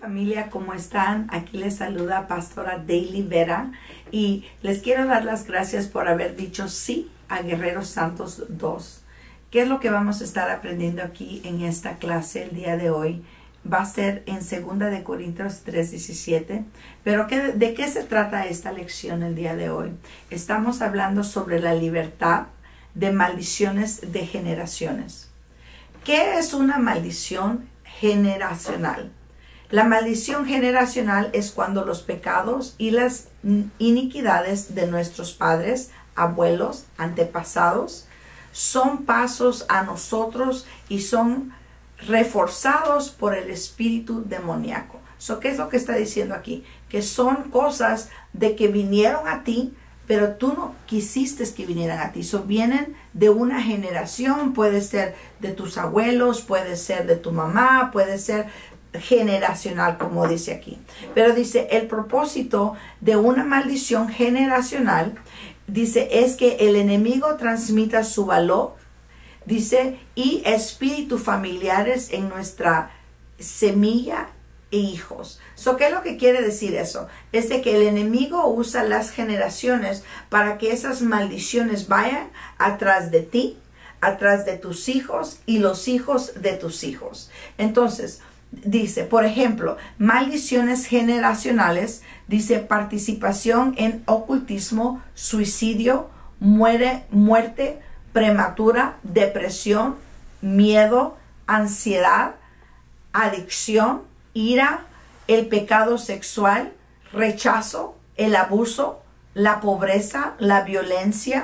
Familia, ¿cómo están? Aquí les saluda Pastora Daily Vera y les quiero dar las gracias por haber dicho sí a Guerreros Santos 2. ¿Qué es lo que vamos a estar aprendiendo aquí en esta clase el día de hoy? Va a ser en 2 Corintios 3:17. Pero ¿de qué se trata esta lección el día de hoy? Estamos hablando sobre la libertad de maldiciones de generaciones. ¿Qué es una maldición generacional? La maldición generacional es cuando los pecados y las iniquidades de nuestros padres, abuelos, antepasados, son pasos a nosotros y son reforzados por el espíritu demoníaco. ¿Qué es lo que está diciendo aquí? Que son cosas de que vinieron a ti, pero tú no quisiste que vinieran a ti. Vienen de una generación, puede ser de tus abuelos, puede ser de tu mamá, puede ser generacional, como dice aquí. Pero dice, el propósito de una maldición generacional, dice, es que el enemigo transmita su valor, dice, y espíritus familiares en nuestra semilla e hijos. ¿Qué es lo que quiere decir eso? Es de que el enemigo usa las generaciones para que esas maldiciones vayan atrás de ti, atrás de tus hijos y los hijos de tus hijos. Entonces, dice, por ejemplo, maldiciones generacionales, dice participación en ocultismo, suicidio, muerte prematura, depresión, miedo, ansiedad, adicción, ira, el pecado sexual, rechazo, el abuso, la pobreza, la violencia,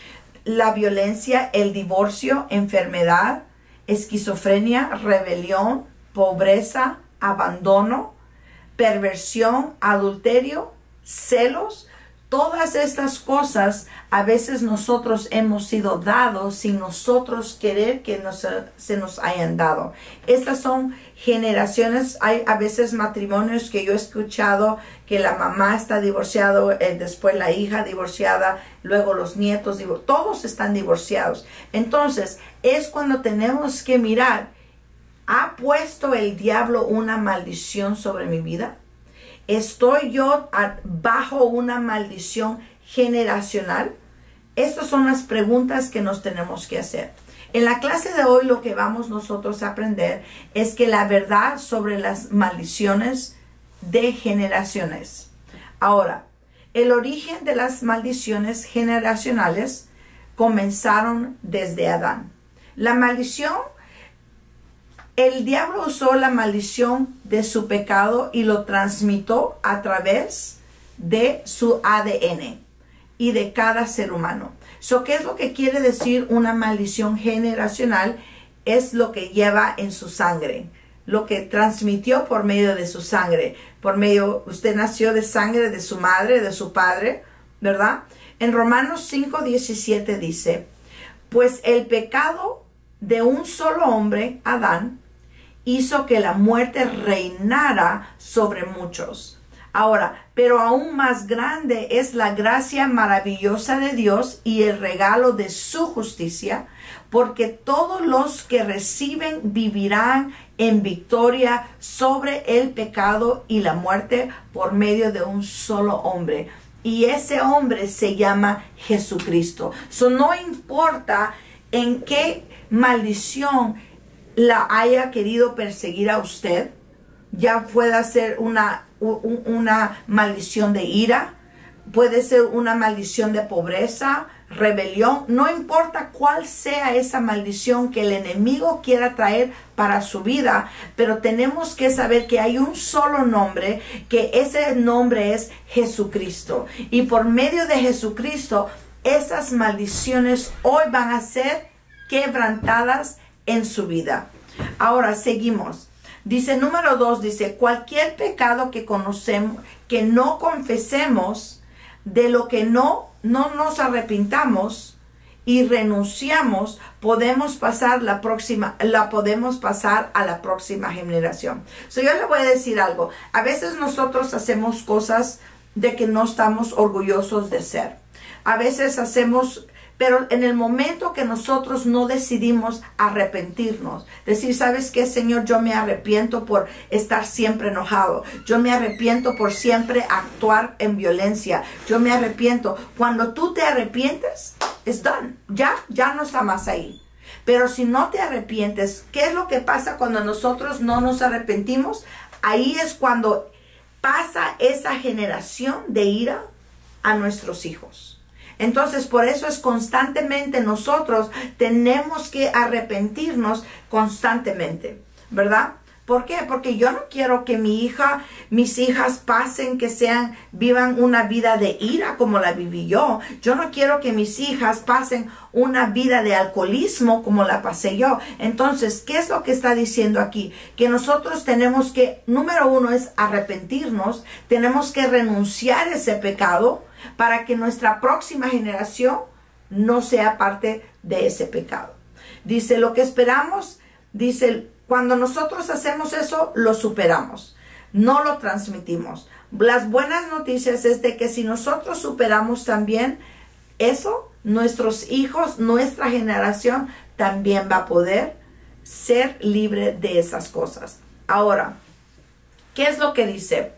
el divorcio, enfermedad, esquizofrenia, rebelión, pobreza, abandono, perversión, adulterio, celos. Todas estas cosas a veces nosotros hemos sido dados sin nosotros querer que se nos hayan dado. Estas son generaciones. Hay a veces matrimonios que yo he escuchado que la mamá está divorciada, después la hija divorciada, luego los nietos, todos están divorciados. Entonces es cuando tenemos que mirar, ¿ha puesto el diablo una maldición sobre mi vida? ¿Estoy yo bajo una maldición generacional? Estas son las preguntas que nos tenemos que hacer. En la clase de hoy lo que vamos nosotros a aprender es que la verdad sobre las maldiciones de generaciones. Ahora, el origen de las maldiciones generacionales comenzaron desde Adán. La maldición, el diablo usó la maldición de su pecado y lo transmitió a través de su ADN y de cada ser humano. ¿Qué es lo que quiere decir una maldición generacional? Es lo que lleva en su sangre, lo que transmitió por medio de su sangre. Usted nació de sangre de su madre, de su padre, ¿verdad? En Romanos 5:17 dice, pues el pecado de un solo hombre, Adán, hizo que la muerte reinara sobre muchos. Ahora, pero aún más grande es la gracia maravillosa de Dios y el regalo de su justicia, porque todos los que reciben vivirán en victoria sobre el pecado y la muerte por medio de un solo hombre. Y ese hombre se llama Jesucristo. No importa en qué maldición la haya querido perseguir a usted, ya puede ser una maldición de ira, puede ser una maldición de pobreza, rebelión, no importa cuál sea esa maldición que el enemigo quiera traer para su vida, pero tenemos que saber que hay un solo nombre, que ese nombre es Jesucristo, y por medio de Jesucristo esas maldiciones hoy van a ser quebrantadas en su vida. Ahora seguimos. Dice número 2, dice, cualquier pecado que conocemos, que no confesemos, de lo que no nos arrepintamos y renunciamos, podemos pasar a la próxima generación. Yo le voy a decir algo. A veces nosotros hacemos cosas de que no estamos orgullosos de ser. A veces hacemos Pero en el momento que nosotros no decidimos arrepentirnos, decir, ¿sabes qué, Señor? Yo me arrepiento por estar siempre enojado. Yo me arrepiento por siempre actuar en violencia. Yo me arrepiento. Cuando tú te arrepientes, it's done. Ya no está más ahí. Pero si no te arrepientes, ¿qué es lo que pasa cuando nosotros no nos arrepentimos? Ahí es cuando pasa esa generación de ira a nuestros hijos. Entonces, por eso es constantemente nosotros tenemos que arrepentirnos constantemente, ¿verdad? ¿Por qué? Porque yo no quiero que mis hijas pasen, vivan una vida de ira como la viví yo. Yo no quiero que mis hijas pasen una vida de alcoholismo como la pasé yo. Entonces, ¿qué es lo que está diciendo aquí? Que nosotros tenemos que, número uno, es arrepentirnos. Tenemos que renunciar a ese pecado para que nuestra próxima generación no sea parte de ese pecado. Dice, lo que esperamos, dice, cuando nosotros hacemos eso, lo superamos, no lo transmitimos. Las buenas noticias es de que si nosotros superamos también eso, nuestros hijos, nuestra generación también va a poder ser libre de esas cosas. Ahora, ¿qué es lo que dice?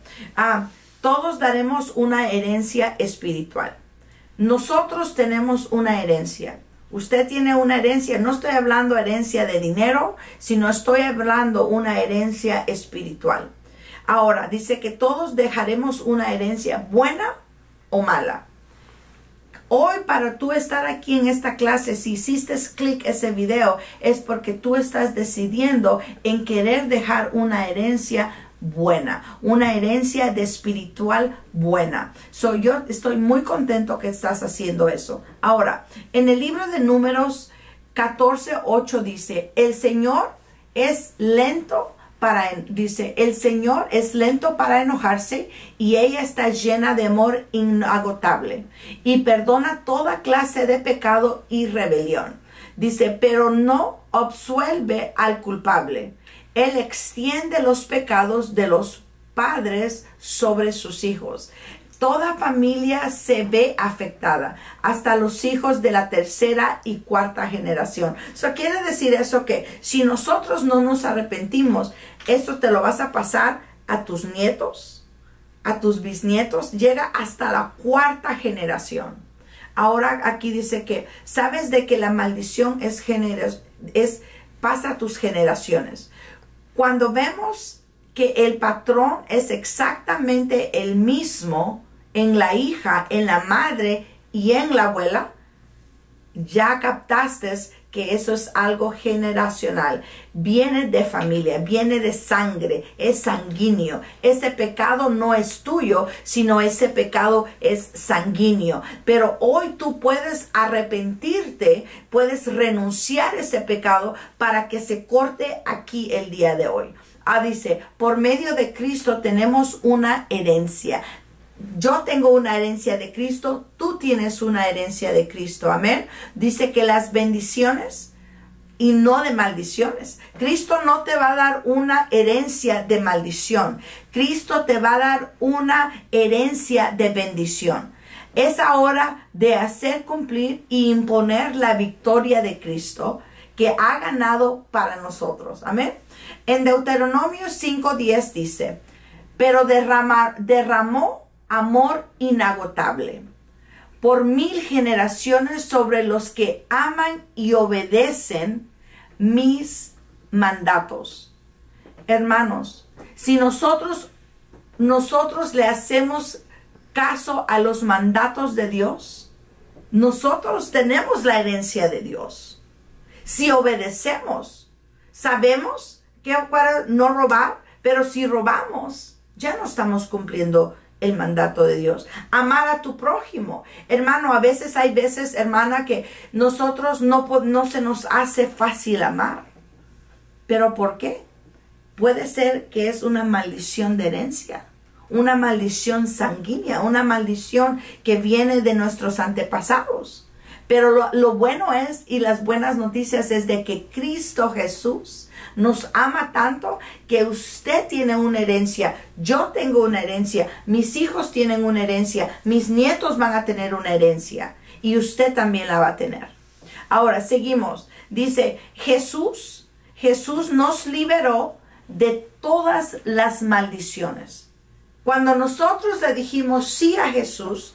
Todos daremos una herencia espiritual. Nosotros tenemos una herencia. Usted tiene una herencia. No estoy hablando herencia de dinero, sino estoy hablando una herencia espiritual. Ahora, dice que todos dejaremos una herencia buena o mala. Hoy, para tú estar aquí en esta clase, si hiciste clic ese video, es porque tú estás decidiendo en querer dejar una herencia buena, una herencia de espiritual buena. Yo estoy muy contento que estás haciendo eso. Ahora, en el libro de Números 14:8 dice, el Señor es lento para enojarse y ella está llena de amor inagotable y perdona toda clase de pecado y rebelión. Dice, pero no absuelve al culpable. Él extiende los pecados de los padres sobre sus hijos. Toda familia se ve afectada, hasta los hijos de la tercera y cuarta generación. Eso quiere decir eso que si nosotros no nos arrepentimos, esto te lo vas a pasar a tus nietos, a tus bisnietos, llega hasta la cuarta generación. Ahora aquí dice que, ¿sabes de que la maldición pasa a tus generaciones? Cuando vemos que el patrón es exactamente el mismo en la hija, en la madre y en la abuela, ya captaste que eso es algo generacional. Viene de familia, viene de sangre, es sanguíneo. Ese pecado no es tuyo, sino ese pecado es sanguíneo. Pero hoy tú puedes arrepentirte, puedes renunciar a ese pecado para que se corte aquí el día de hoy. Dice, por medio de Cristo tenemos una herencia. Yo tengo una herencia de Cristo, tú tienes una herencia de Cristo, amén. Dice que las bendiciones y no de maldiciones. Cristo no te va a dar una herencia de maldición. Cristo te va a dar una herencia de bendición. Es ahora de hacer cumplir y imponer la victoria de Cristo que ha ganado para nosotros, amén. En Deuteronomio 5:10 dice, pero derramó amor inagotable por 1000 generaciones sobre los que aman y obedecen mis mandatos. Hermanos, si nosotros le hacemos caso a los mandatos de Dios, nosotros tenemos la herencia de Dios. Si obedecemos, sabemos que para no robar, pero si robamos, ya no estamos cumpliendo el mandato de Dios. Amar a tu prójimo. Hermano, hay veces, hermana, que nosotros no se nos hace fácil amar. ¿Pero por qué? Puede ser que es una maldición de herencia, una maldición sanguínea, una maldición que viene de nuestros antepasados. Pero lo bueno es, y las buenas noticias es de que Cristo Jesús nos ama tanto que usted tiene una herencia, yo tengo una herencia, mis hijos tienen una herencia, mis nietos van a tener una herencia. y usted también la va a tener. Ahora, seguimos. Dice, Jesús nos liberó de todas las maldiciones. Cuando nosotros le dijimos sí a Jesús,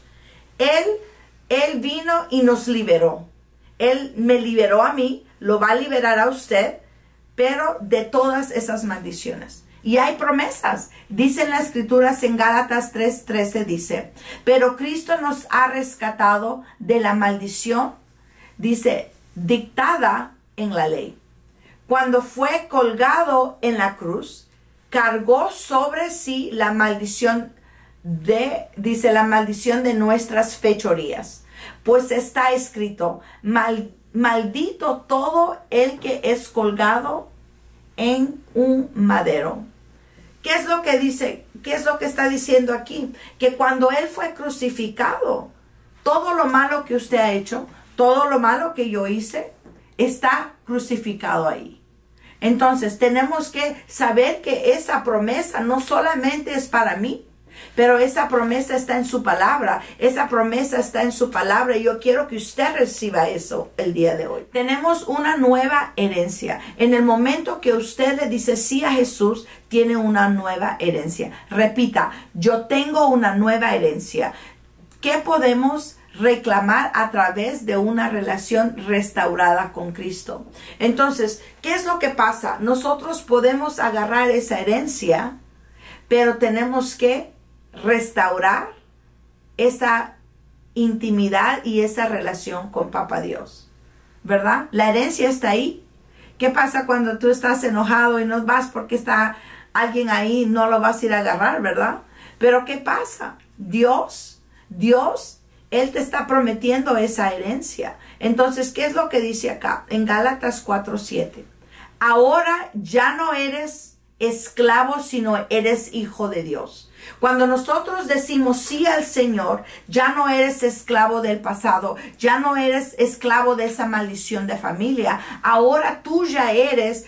Él vino y nos liberó. Él me liberó a mí, lo va a liberar a usted, pero de todas esas maldiciones. Y hay promesas. Dice en las Escrituras en Gálatas 3:13 dice, pero Cristo nos ha rescatado de la maldición, dice, dictada en la ley. Cuando fue colgado en la cruz, cargó sobre sí la maldición la maldición de nuestras fechorías. Pues está escrito, maldito todo el que es colgado en un madero. ¿Qué es lo que dice? ¿Qué es lo que está diciendo aquí? Que cuando Él fue crucificado, todo lo malo que usted ha hecho, todo lo malo que yo hice, está crucificado ahí. Entonces tenemos que saber que esa promesa no solamente es para mí, pero esa promesa está en su palabra. Esa promesa está en su palabra y yo quiero que usted reciba eso el día de hoy. Tenemos una nueva herencia. En el momento que usted le dice sí a Jesús, tiene una nueva herencia. Repita, yo tengo una nueva herencia. ¿Qué podemos reclamar a través de una relación restaurada con Cristo? Entonces, ¿qué es lo que pasa? Nosotros podemos agarrar esa herencia, pero tenemos que restaurar esa intimidad y esa relación con Papá Dios, ¿verdad? La herencia está ahí. ¿Qué pasa cuando tú estás enojado y no vas porque está alguien ahí? No lo vas a ir a agarrar, ¿verdad? Pero ¿qué pasa? Dios, Él te está prometiendo esa herencia. Entonces, ¿qué es lo que dice acá? En Gálatas 4:7. Ahora ya no eres esclavo, sino eres hijo de Dios. Cuando nosotros decimos sí al Señor, ya no eres esclavo del pasado, ya no eres esclavo de esa maldición de familia. Ahora tú ya eres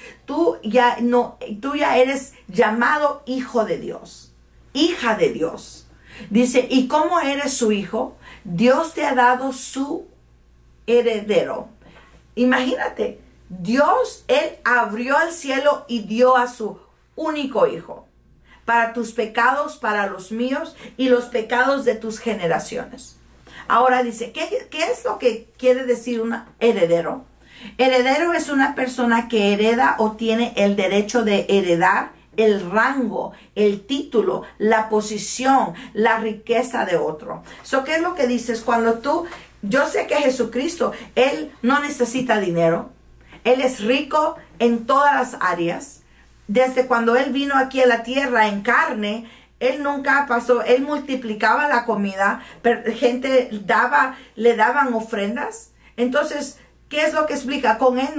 llamado hijo de Dios, hija de Dios. Dice, ¿y cómo eres su hijo? Dios te ha dado su heredero. Imagínate, Dios, Él abrió el cielo y dio a su único hijo para tus pecados, para los míos y los pecados de tus generaciones. Ahora dice, ¿qué es lo que quiere decir un heredero? Heredero es una persona que hereda o tiene el derecho de heredar el rango, el título, la posición, la riqueza de otro. ¿Qué es lo que dices? Yo sé que Jesucristo, Él no necesita dinero. Él es rico en todas las áreas. Desde cuando Él vino aquí a la tierra en carne, Él nunca pasó, Él multiplicaba la comida, pero gente le daban ofrendas. Entonces, ¿qué es lo que explica? Con Él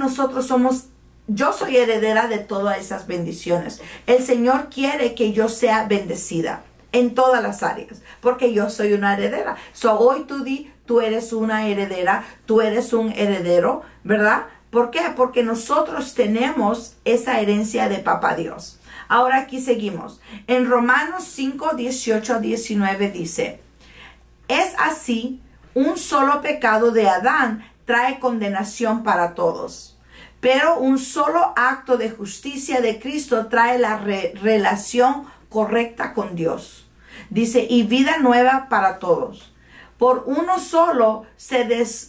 yo soy heredera de todas esas bendiciones. El Señor quiere que yo sea bendecida en todas las áreas, porque yo soy una heredera. Hoy tú eres una heredera, tú eres un heredero, ¿verdad? ¿Por qué? Porque nosotros tenemos esa herencia de Papá Dios. Ahora aquí seguimos. En Romanos 5:18-19 dice, es así, un solo pecado de Adán trae condenación para todos, pero un solo acto de justicia de Cristo trae la relación correcta con Dios. Dice, y vida nueva para todos. Por uno solo se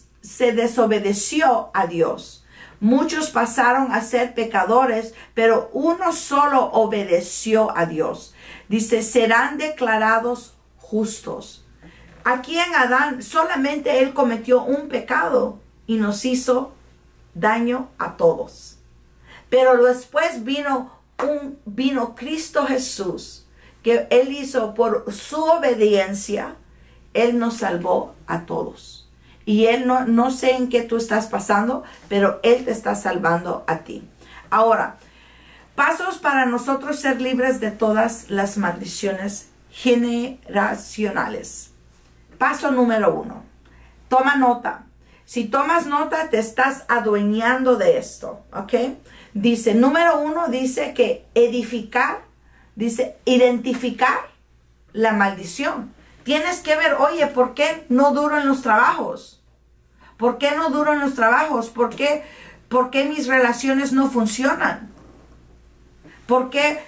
desobedeció a Dios. Muchos pasaron a ser pecadores, pero uno solo obedeció a Dios. Dice, serán declarados justos. Aquí en Adán solamente él cometió un pecado y nos hizo daño a todos. Pero después vino Cristo Jesús, que Él hizo por su obediencia, Él nos salvó a todos. Y Él no sé en qué tú estás pasando, pero Él te está salvando a ti. Ahora, pasos para nosotros ser libres de todas las maldiciones generacionales. Paso número 1. Toma nota. Si tomas nota, te estás adueñando de esto, ¿ok? Dice, número 1, dice que identificar la maldición. Tienes que ver, oye, ¿por qué no duro en los trabajos? ¿Por qué no duro en los trabajos? ¿Por qué mis relaciones no funcionan? ¿Por qué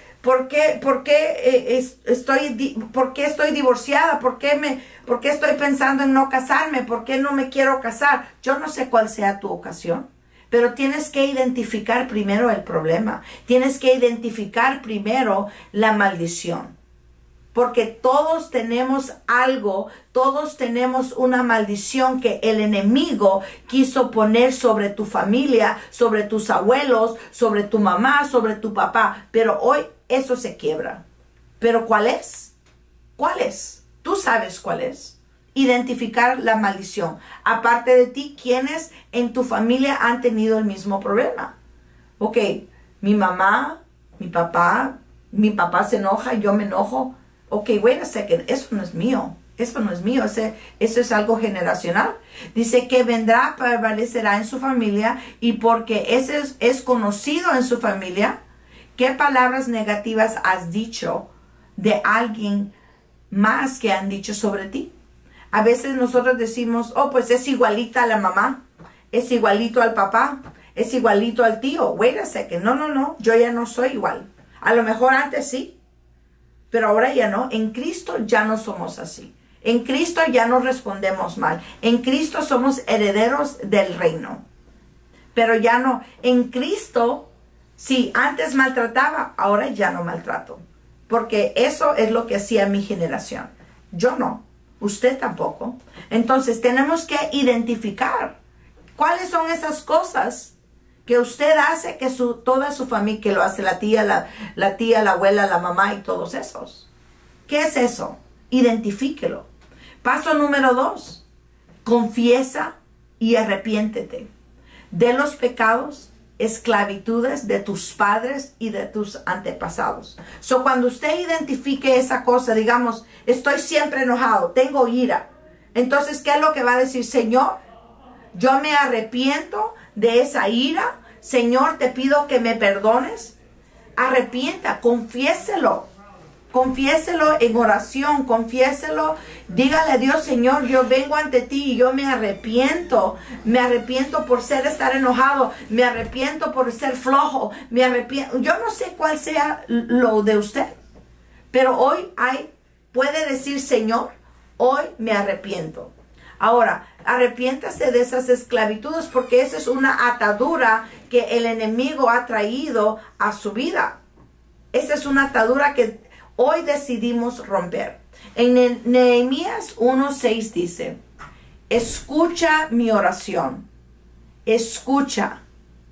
estoy divorciada? ¿Por qué estoy pensando en no casarme? ¿Por qué no me quiero casar? Yo no sé cuál sea tu ocasión, pero tienes que identificar primero el problema. Tienes que identificar primero la maldición. Porque todos tenemos algo, todos tenemos una maldición que el enemigo quiso poner sobre tu familia, sobre tus abuelos, sobre tu mamá, sobre tu papá. Pero hoy eso se quiebra. ¿Pero cuál es? ¿Cuál es? Tú sabes cuál es. Identificar la maldición. Aparte de ti, ¿quiénes en tu familia han tenido el mismo problema? Ok, mi mamá, mi papá se enoja, yo me enojo. Ok, wait a second, eso no es mío. Eso no es mío, eso es algo generacional. Dice que vendrá, prevalecerá en su familia, y porque ese es conocido en su familia, ¿qué palabras negativas has dicho de alguien más que han dicho sobre ti? A veces nosotros decimos, oh, pues es igualita a la mamá, es igualito al papá, es igualito al tío. Wait a second, no, yo ya no soy igual. A lo mejor antes sí, pero ahora ya no. En Cristo ya no somos así. En Cristo ya no respondemos mal. En Cristo somos herederos del reino. Pero ya no. En Cristo, sí, antes maltrataba, ahora ya no maltrato. Porque eso es lo que hacía mi generación. Yo no. Usted tampoco. Entonces tenemos que identificar cuáles son esas cosas que usted hace, que toda su familia, que lo hace la tía, la abuela, la mamá y todos esos. ¿Qué es eso? Identifíquelo. Paso número 2. Confiesa y arrepiéntete de los pecados, esclavitudes de tus padres y de tus antepasados. So, cuando usted identifique esa cosa, digamos, estoy siempre enojado, tengo ira. Entonces, ¿qué es lo que va a decir? Señor, yo me arrepiento de esa ira. Señor, te pido que me perdones. Arrepienta, confiéselo. Confiéselo en oración, confiéselo. Dígale a Dios, Señor, yo vengo ante ti y yo me arrepiento. Me arrepiento por estar enojado. Me arrepiento por ser flojo. Me arrepiento. Yo no sé cuál sea lo de usted. Pero hoy puede decir, Señor, hoy me arrepiento. Ahora, arrepiéntase de esas esclavitudes, porque esa es una atadura que el enemigo ha traído a su vida. Esa es una atadura que hoy decidimos romper. En Nehemías 1:6 dice, escucha mi oración. Escucha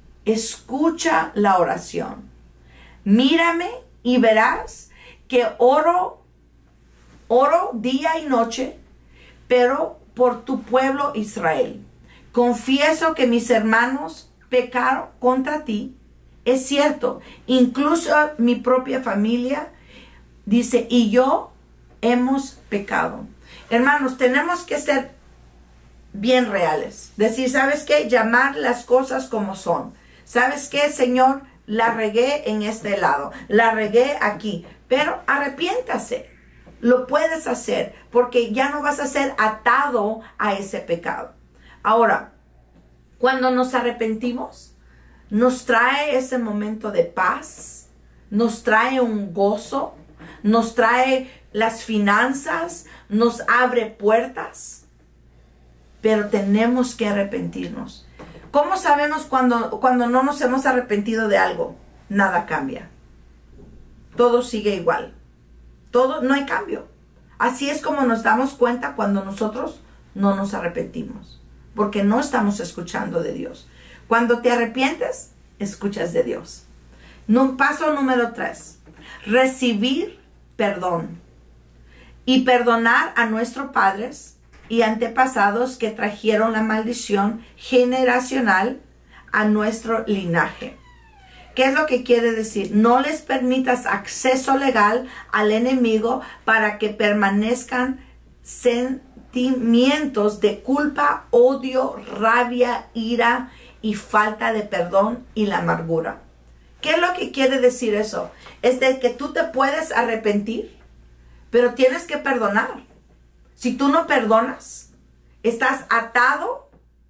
la oración. Mírame y verás que oro día y noche, pero por tu pueblo Israel. Confieso que mis hermanos pecaron contra ti. Es cierto, incluso mi propia familia, dice, y yo hemos pecado. Hermanos, tenemos que ser bien reales. Decir, ¿sabes qué? Llamar las cosas como son. ¿Sabes qué, Señor? La regué en este lado. La regué aquí. Pero arrepiéntase. Lo puedes hacer porque ya no vas a ser atado a ese pecado. Ahora, cuando nos arrepentimos, nos trae ese momento de paz, nos trae un gozo, nos trae las finanzas, nos abre puertas, pero tenemos que arrepentirnos. ¿Cómo sabemos cuando no nos hemos arrepentido de algo? Nada cambia. Todo sigue igual. No hay cambio. Así es como nos damos cuenta cuando nosotros no nos arrepentimos, porque no estamos escuchando de Dios. Cuando te arrepientes, escuchas de Dios. Paso número 3. Recibir perdón y perdonar a nuestros padres y antepasados que trajeron la maldición generacional a nuestro linaje. ¿Qué es lo que quiere decir? No les permitas acceso legal al enemigo para que permanezcan sentimientos de culpa, odio, rabia, ira y falta de perdón y la amargura. ¿Qué es lo que quiere decir eso? Es de que tú te puedes arrepentir, pero tienes que perdonar. Si tú no perdonas, estás atado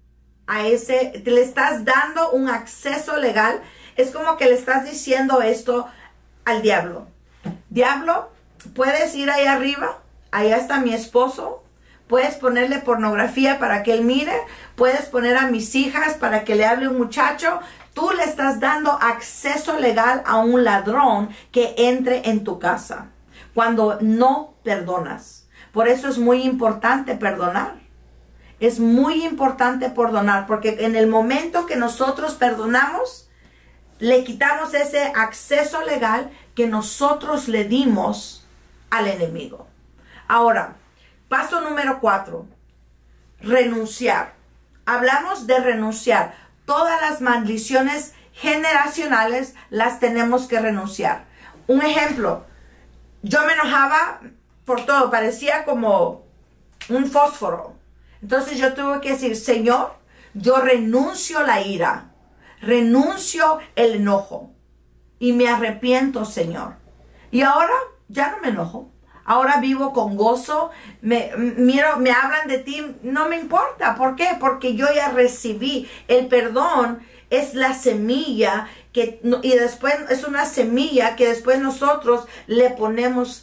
le estás dando un acceso legal. Es como que le estás diciendo esto al diablo. Diablo, puedes ir ahí arriba, allá está mi esposo, puedes ponerle pornografía para que él mire, puedes poner a mis hijas para que le hable un muchacho. Tú le estás dando acceso legal a un ladrón que entre en tu casa cuando no perdonas. Por eso es muy importante perdonar. Es muy importante perdonar, porque en el momento que nosotros perdonamos, le quitamos ese acceso legal que nosotros le dimos al enemigo. Ahora, paso número 4, renunciar. Hablamos de renunciar. Todas las maldiciones generacionales las tenemos que renunciar. Un ejemplo, yo me enojaba por todo, parecía como un fósforo. Entonces yo tuve que decir, Señor, yo renuncio la ira. Renuncio el enojo y me arrepiento, Señor. Y ahora ya no me enojo. Ahora vivo con gozo. Me hablan de ti, no me importa. ¿Por qué? Porque yo ya recibí. El perdón es la semilla y después es una semilla que después nosotros le ponemos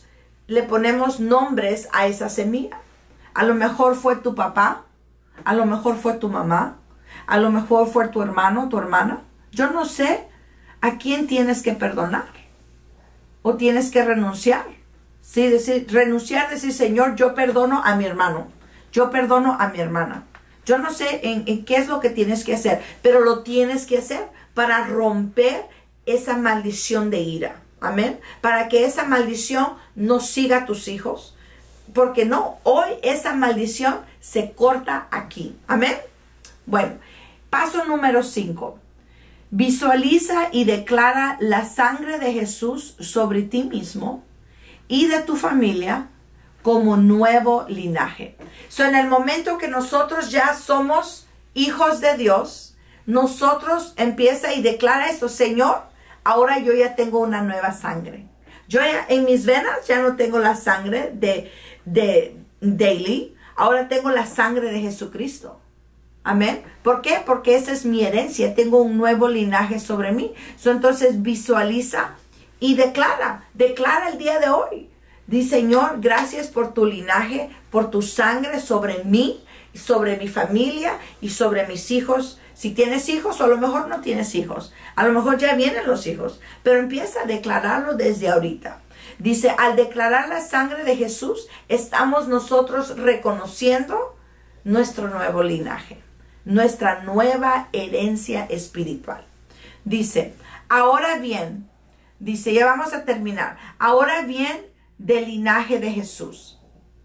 nombres a esa semilla. A lo mejor fue tu papá, a lo mejor fue tu mamá, a lo mejor fue tu hermano, tu hermana. Yo no sé a quién tienes que perdonar o tienes que renunciar. Sí, renunciar, decir, Señor, yo perdono a mi hermano, yo perdono a mi hermana. Yo no sé en qué es lo que tienes que hacer, pero lo tienes que hacer para romper esa maldición de ira. Amén. Para que esa maldición no siga a tus hijos. Porque no, hoy esa maldición se corta aquí. Amén. Bueno, paso número 5. Visualiza y declara la sangre de Jesús sobre ti mismo y de tu familia como nuevo linaje. En el momento que nosotros ya somos hijos de Dios, nosotros empieza y declara esto, Señor, ahora yo ya tengo una nueva sangre. Yo ya, en mis venas ya no tengo la sangre de Daily, ahora tengo la sangre de Jesucristo. Amén. ¿Por qué? Porque esa es mi herencia. Tengo un nuevo linaje sobre mí. Entonces visualiza y declara el día de hoy. Dice, Señor, gracias por tu linaje, por tu sangre sobre mí, sobre mi familia y sobre mis hijos. Si tienes hijos o a lo mejor no tienes hijos. A lo mejor ya vienen los hijos. Pero empieza a declararlo desde ahorita. Dice, al declarar la sangre de Jesús, estamos nosotros reconociendo nuestro nuevo linaje, nuestra nueva herencia espiritual. Dice, ahora bien, dice, ya vamos a terminar. Ahora bien, del linaje de Jesús.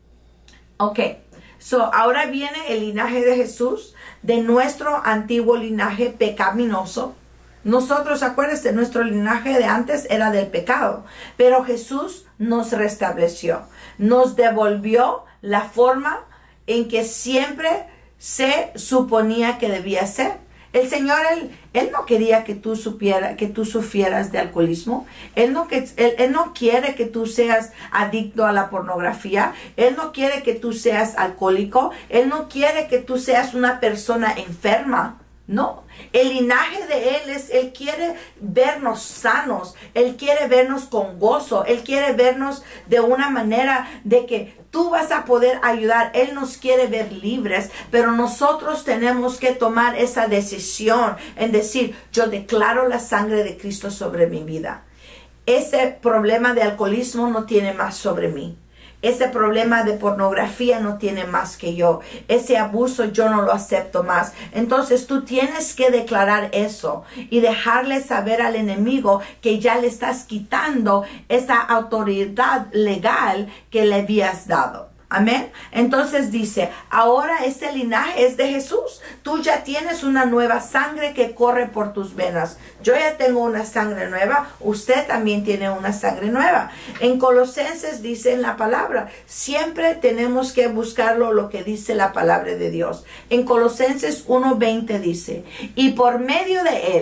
Ok, ahora viene el linaje de Jesús, de nuestro antiguo linaje pecaminoso. Nosotros, acuérdense, nuestro linaje de antes era del pecado, pero Jesús nos restableció, nos devolvió la forma en que siempre se suponía que debía ser. El Señor, Él no quería que tú sufrieras de alcoholismo. Él no quiere que tú seas adicto a la pornografía. Él no quiere que tú seas alcohólico. Él no quiere que tú seas una persona enferma. No, el linaje de Él quiere vernos sanos, Él quiere vernos con gozo, Él quiere vernos de una manera de que tú vas a poder ayudar. Él nos quiere ver libres, pero nosotros tenemos que tomar esa decisión en decir, yo declaro la sangre de Cristo sobre mi vida. Ese problema de alcoholismo no tiene más sobre mí. Ese problema de pornografía no tiene más que yo. Ese abuso yo no lo acepto más. Entonces tú tienes que declarar eso y dejarle saber al enemigo que ya le estás quitando esa autoridad legal que le habías dado. Amén. Entonces dice, ahora este linaje es de Jesús. Tú ya tienes una nueva sangre que corre por tus venas. Yo ya tengo una sangre nueva. Usted también tiene una sangre nueva. En Colosenses dice en la palabra, siempre tenemos que buscarlo lo que dice la palabra de Dios. En Colosenses 1:20 dice, y por medio de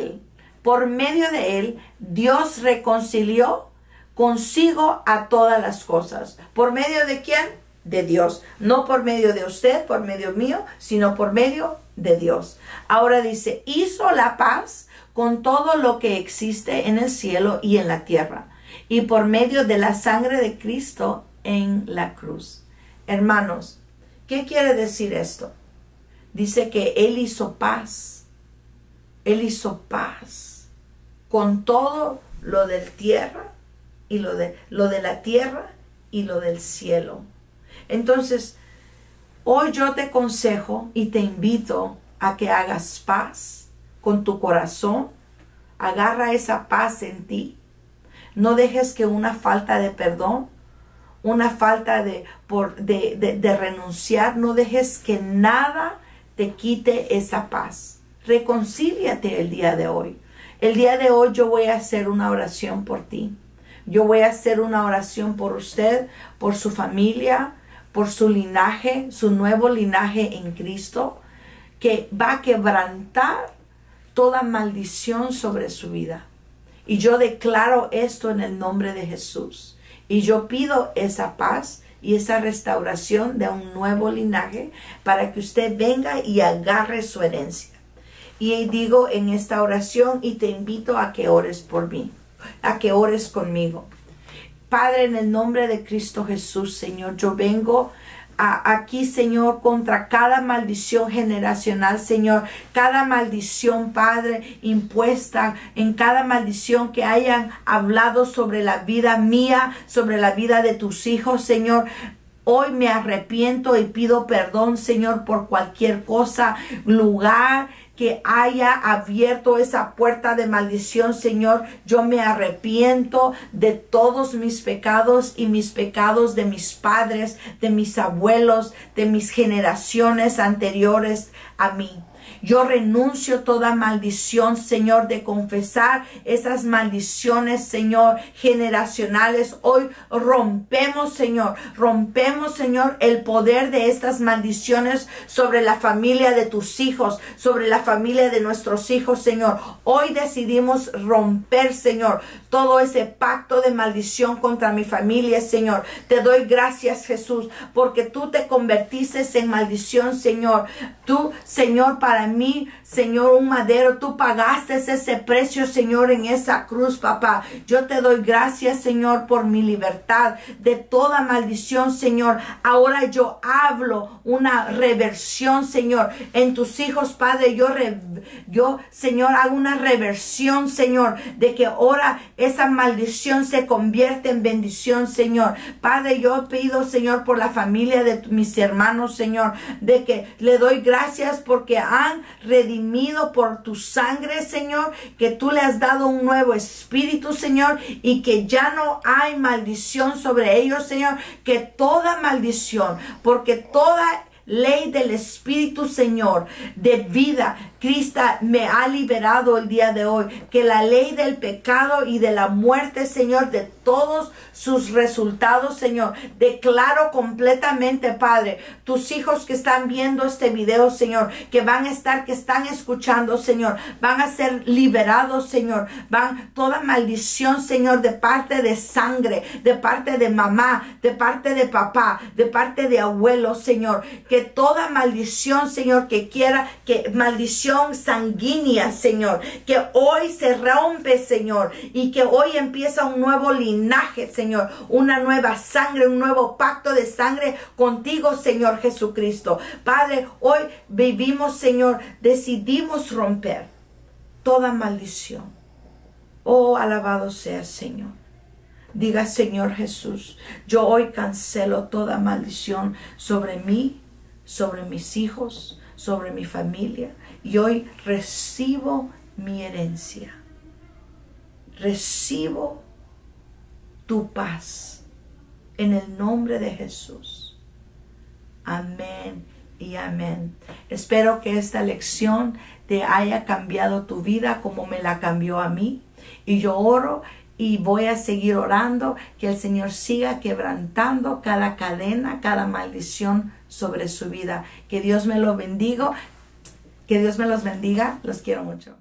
Él, Dios reconcilió consigo a todas las cosas. ¿Por medio de quién? De Dios, no por medio de usted, por medio mío, sino por medio de Dios. Ahora dice, hizo la paz con todo lo que existe en el cielo y en la tierra, y por medio de la sangre de Cristo en la cruz. Hermanos, ¿qué quiere decir esto? Dice que Él hizo paz. Él hizo paz con todo lo del tierra y lo de la tierra y lo del cielo. Entonces, hoy yo te aconsejo y te invito a que hagas paz con tu corazón. Agarra esa paz en ti. No dejes que una falta de perdón, una falta de renunciar, no dejes que nada te quite esa paz. Reconcíliate el día de hoy. El día de hoy yo voy a hacer una oración por ti. Yo voy a hacer una oración por usted, por su familia, por su linaje, su nuevo linaje en Cristo, que va a quebrantar toda maldición sobre su vida. Y yo declaro esto en el nombre de Jesús. Y yo pido esa paz y esa restauración de un nuevo linaje para que usted venga y agarre su herencia. Y digo en esta oración y te invito a que ores por mí, a que ores conmigo. Padre, en el nombre de Cristo Jesús, Señor, yo vengo aquí, Señor, contra cada maldición generacional, Señor, cada maldición, Padre, impuesta, en cada maldición que hayan hablado sobre la vida mía, sobre la vida de tus hijos, Señor. Hoy me arrepiento y pido perdón, Señor, por cualquier cosa, lugar que haya abierto esa puerta de maldición, Señor. Yo me arrepiento de todos mis pecados y mis pecados de mis padres, de mis abuelos, de mis generaciones anteriores a mí. Yo renuncio toda maldición, Señor, de confesar esas maldiciones, Señor, generacionales. Hoy rompemos, Señor, el poder de estas maldiciones sobre la familia de tus hijos, sobre la familia de nuestros hijos, Señor. Hoy decidimos romper, Señor, todo ese pacto de maldición contra mi familia, Señor. Te doy gracias, Jesús, porque tú te convertiste en maldición, Señor. Tú, Señor, para mí, Señor, un madero, tú pagaste ese precio, Señor, en esa cruz, papá. Yo te doy gracias, Señor, por mi libertad de toda maldición, Señor. Ahora yo hablo una reversión, Señor, en tus hijos, Padre. Yo, Señor, hago una reversión, Señor, de que ahora esa maldición se convierte en bendición, Señor. Padre, yo pido, Señor, por la familia de mis hermanos, Señor, de que le doy gracias porque han redimido por tu sangre, Señor, que tú le has dado un nuevo espíritu, Señor, y que ya no hay maldición sobre ellos, Señor, que toda maldición, porque toda ley del Espíritu, Señor, de vida, Cristo me ha liberado el día de hoy, que la ley del pecado y de la muerte, Señor, de todos sus resultados, Señor, declaro completamente, Padre, tus hijos que están viendo este video, Señor, que están escuchando, Señor, van a ser liberados, Señor, toda maldición, Señor, de parte de sangre, de parte de mamá, de parte de papá, de parte de abuelos, Señor, que toda maldición, Señor, maldición sanguínea, Señor, que hoy se rompe, Señor, y que hoy empieza un nuevo linaje, Señor, una nueva sangre, un nuevo pacto de sangre contigo, Señor Jesucristo. Padre, hoy vivimos, Señor, decidimos romper toda maldición. Oh, alabado sea, Señor. Diga, Señor Jesús, yo hoy cancelo toda maldición sobre mí, sobre mis hijos, sobre mi familia, y hoy recibo mi herencia. Recibo tu paz en el nombre de Jesús. Amén y amén. Espero que esta lección te haya cambiado tu vida como me la cambió a mí. Y yo oro y voy a seguir orando que el Señor siga quebrantando cada cadena, cada maldición sobre su vida. Que Dios me lo bendiga. Que Dios me los bendiga. Los quiero mucho.